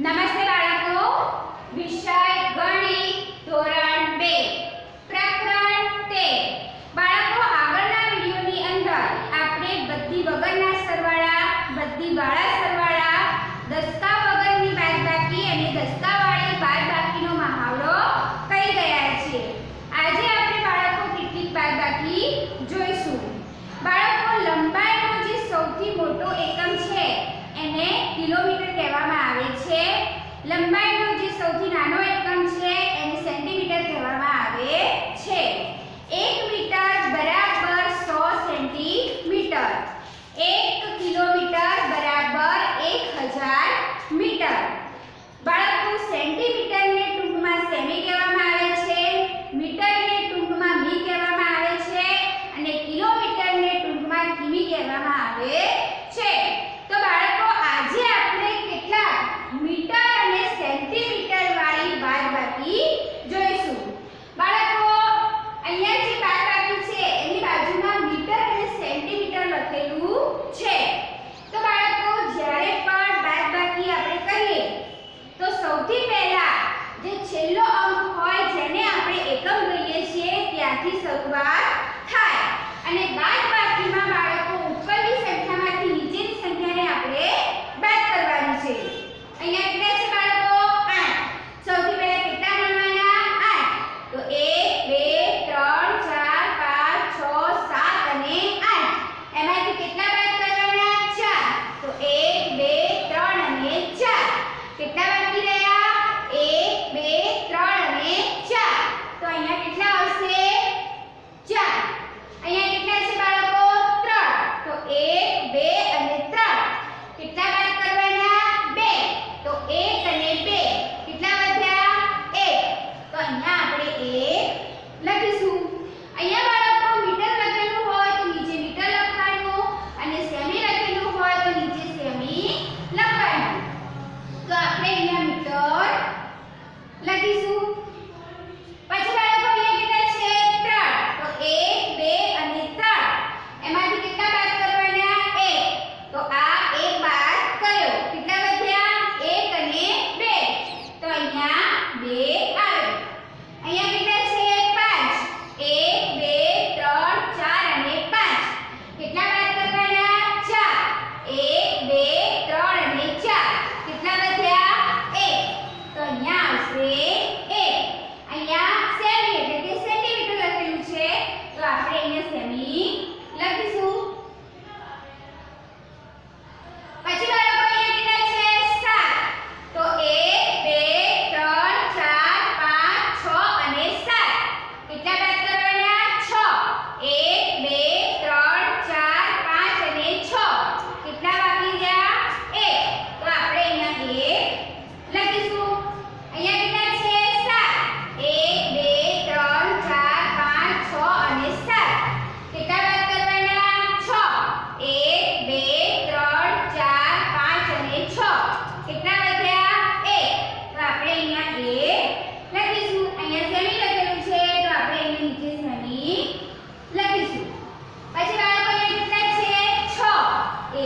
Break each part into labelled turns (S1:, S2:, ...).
S1: નમસ્તે બાળકો, વિષય ગણિત ધોરણ 2 પ્રકરણ 13. બાળકો, આગળના વિડિયોની અંદર આપણે બધી વગરના સરવાળા, બધી વાળા સરવાળા, દસકા વગરની બાદબાકી અને દસકાવાળી બાદબાકીનો મહાવરો કહી ગયા છીએ. આજે આપણે બાળકો કેટલીક બાદબાકી જોઈશું. બાળકો, લંબાઈનો જે સૌથી મોટો એકમ છે એને કિલોમીટર કહેવામાં આવે છે. લંબાઈનો જે સૌથી નાનો એકમ છે એને સેન્ટીમીટર કહેવામાં આવે છે. 1 મીટર બરાબર 100 સેન્ટીમીટર. 1 કિલોમીટર બરાબર 1000 મીટર. બાળકો, સેન્ટીમીટરને ટૂંકમાં સેમી કહેવામાં આવે છે, મીટરને ટૂંકમાં મી કહેવામાં આવે છે અને કિલોમીટરને ટૂંકમાં કિમી કહેવામાં આવે છે. તો બાળકો, આજે આપણે કેટલાક મીટર અને સેન્ટીમીટર વાળી બાદબાકી જોઈશું. બાળકો, અહીંયા જે બાદબાકી છે એની બાજુમાં મીટર અને સેન્ટીમીટર લખેલું છે. તો બાળકો, જ્યારે પણ બાદબાકી આપણે કરીએ તો સૌથી પહેલા જે છેલ્લો અંક હોય જેને આપણે એકમ કહીએ છીએ ત્યાંથી શરૂઆત થાય અને બાદબાકીમાં બાળકો ઉપરની સંખ્યામાંથી નીચેની સંખ્યાને આપણે બાદ કરવાની છે. અહીંયા કેટલા છે બાળકો? 8. સૌથી પહેલા કેટલા ગણવાના? 8. તો 1 2 3 4 5 6 7 અને 8. એમાંથી કેટલા બાદ કરવાના? 4. તો 1 2 3 અને 4. કેટલા બાકી રહ્યા? 1 2 3 અને 4. તો અહીંયા કેટલા આવશે? 4. અહીંયા કેટલા છે બાળકો? 3. તો 1 2 અને 3. કેટલા બાદ કરવાના? 2. તો 1 અને 2. કેટલા વધ્યા? 1. તો અહીંયા આપણે 1 લખીશું. અહીંયા બાળકો મીટર લખેલું હોય તો નીચે મીટર લખવાનું અને સેમી લખેલું હોય તો નીચે સેમી લખવાનું. તો આપણે અહીંયા મીટર લખીશું. પછી બાળકો અહીંયા કેટલા છે? 3. તો 1 2 અને 3. એમાંથી કેટલા બાદ કરવાના? 1. તો આ 1 બાદ કર્યો. કેટલા વધ્યા? 1 અને 2. તો અહીંયા 2 આવે. અહીંયા કેટલા છે? 5. 1 2 3 4 અને 5. કેટલા બાદ કરવાના? 4. 1 2 3 અને 4. કેટલા વધ્યા? 1. તો અહીંયા આવશે 1. અહીંયા સેમી એટલે કે સેન્ટીમીટર લખેલું છે તો આપણે અહીંયા સેમી લખીશું. પછી બાળકો અહીંયા કેટલા છે? 7. તો 1 2 3 4 5 6 અને 7. કેટલા બાદ કરવાના? 6. 1 2 3 4 5 અને 6. કેટલા બાકી રહ્યા? 1. તો આપણે અહીંયા 1 લખીશું. અહીંયા કેટલા છે? 7. 1 2 3 4 5 6 અને 7. કેટલા બાદ કરવાના? 6. 1 2 3 4 5 અને 6. કેટલા વધ્યા? 1. તો આપણે અહીંયા 1 લખીશું. અહીંયા સેમી લખેલું છે તો આપણે અહીંયા નીચે સેમી લખીશું. પછી બાળકો અહીંયા કેટલા છે?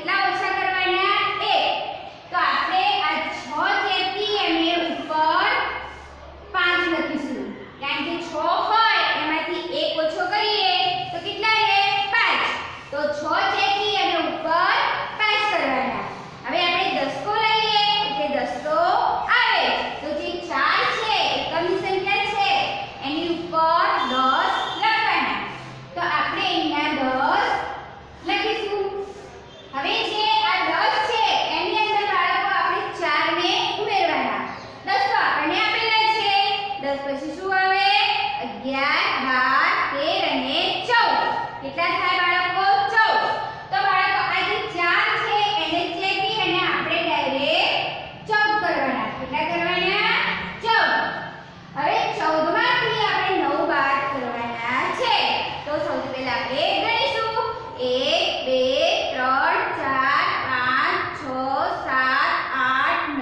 S1: 6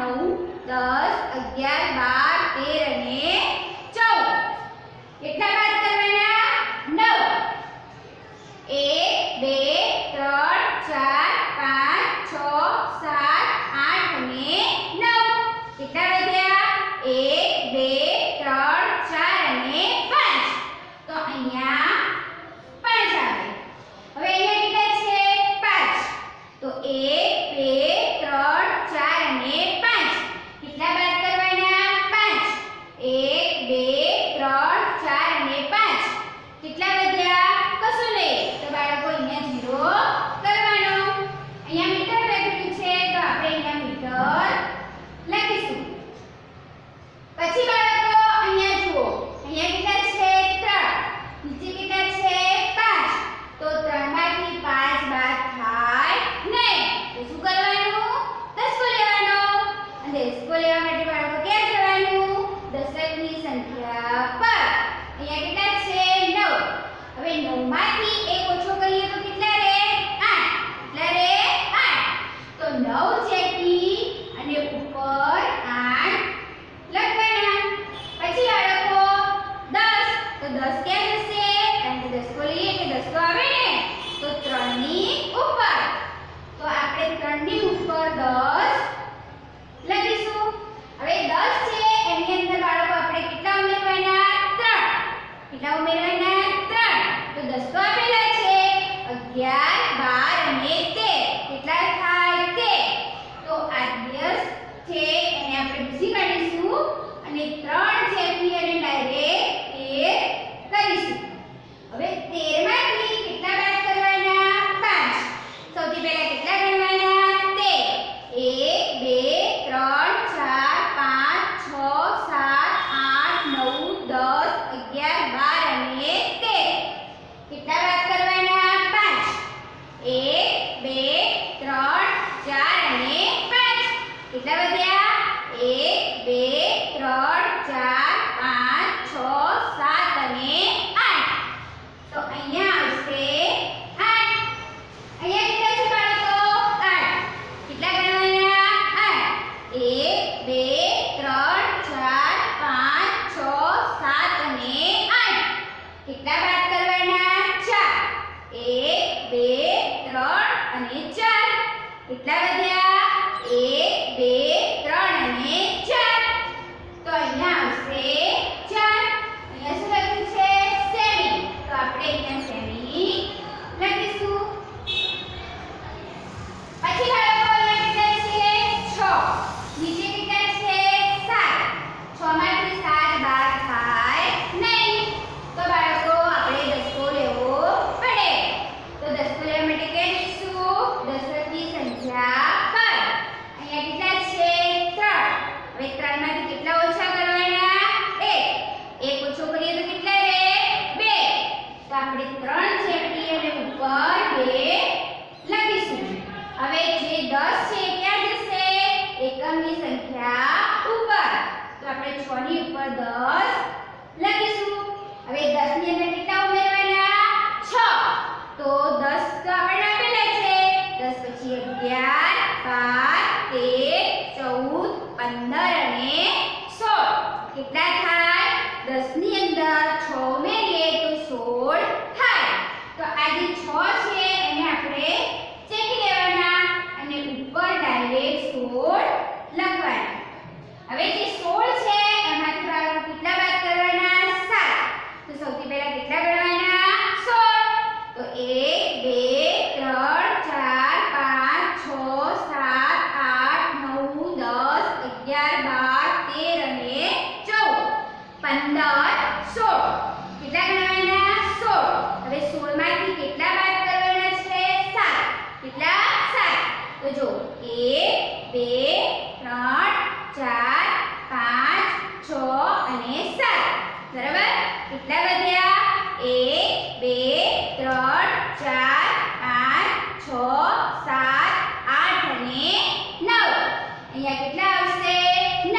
S1: અહીંયા કેટલા આવશે 9.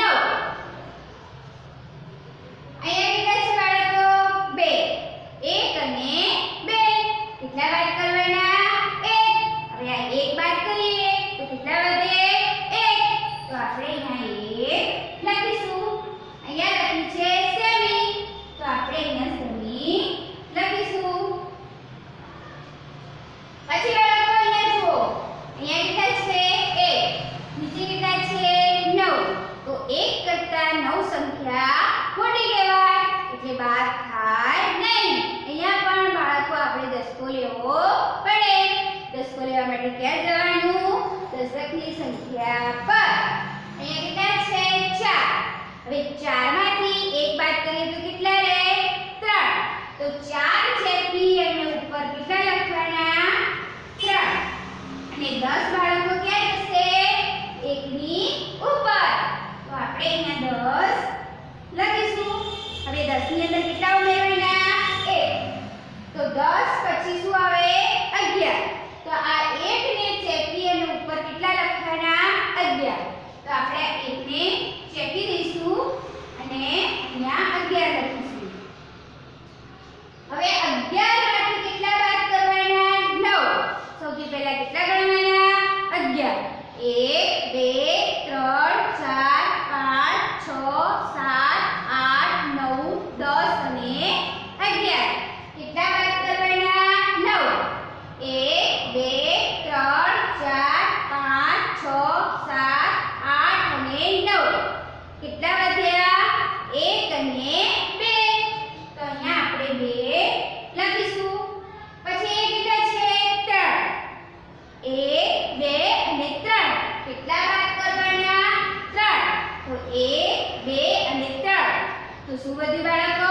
S1: શું વધ્યું બાળકો?